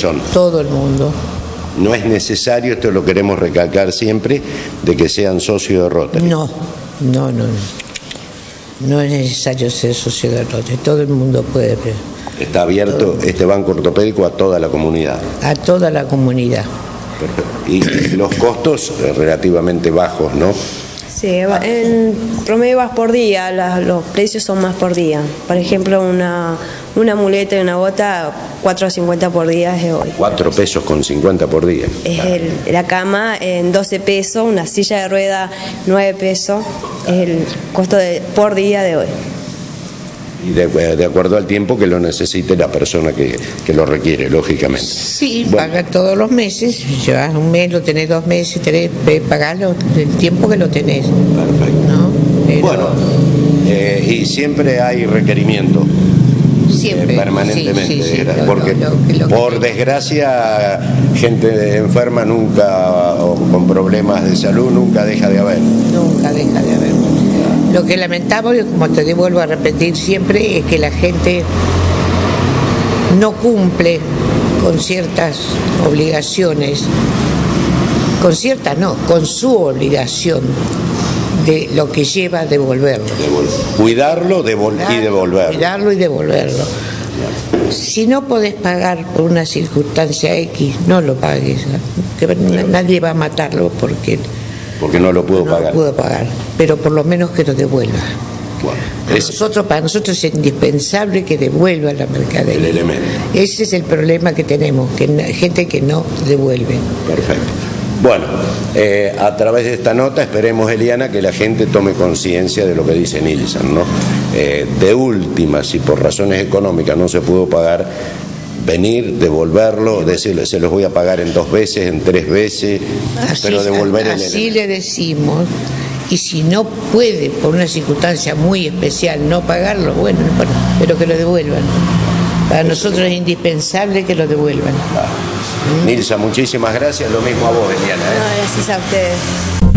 personas. Todo el mundo. No es necesario, esto lo queremos recalcar siempre, de que sean socios de Rotary. No. No es necesario ser socio de Rotary, todo el mundo puede. Está abierto este banco ortopédico a toda la comunidad. A toda la comunidad. Perfecto. Y los costos relativamente bajos, ¿no? Sí, en promedio vas por día, los precios son más por día. Por ejemplo, una muleta y una bota, 4.50 por día es de hoy. 4 pesos con 50 por día. Es la cama en 12 pesos, una silla de rueda 9 pesos, es el costo por día de hoy. Y de acuerdo al tiempo que lo necesite la persona que lo requiere, lógicamente. Sí, bueno. Paga todos los meses, llevas un mes, lo tenés 2 meses, pagarlo el tiempo que lo tenés. Perfecto. ¿No? Pero... Bueno, y siempre hay requerimiento. Siempre. Permanentemente. Sí, porque por desgracia, gente enferma nunca, o con problemas de salud, nunca deja de haber. Nunca deja de haber. Lo que lamentamos, y como te vuelvo a repetir siempre, es que la gente no cumple con ciertas obligaciones, con su obligación de lo que lleva a devolverlo. Cuidarlo y devolverlo. Cuidarlo y devolverlo. Si no podés pagar por una circunstancia X, no lo pagues. Nadie va a matarlo porque no lo pudo pagar. Pero por lo menos que lo devuelva. Bueno, para nosotros es indispensable que devuelva la mercadería. El elemento. Ese es el problema que tenemos, que hay gente que no devuelve. Perfecto. Bueno, a través de esta nota esperemos, Eliana, que la gente tome conciencia de lo que dice Nilsson, ¿no? De última, si por razones económicas no se pudo pagar, venir, devolverlo, decirle, se los voy a pagar en 2 veces, en 3 veces, pero devolver el elemento. Así le decimos, y si no puede, por una circunstancia muy especial, no pagarlo, bueno, pero que lo devuelvan. Para nosotros es indispensable que lo devuelvan. Nilsson, muchísimas gracias, lo mismo a vos, Eliana. No, gracias a ustedes.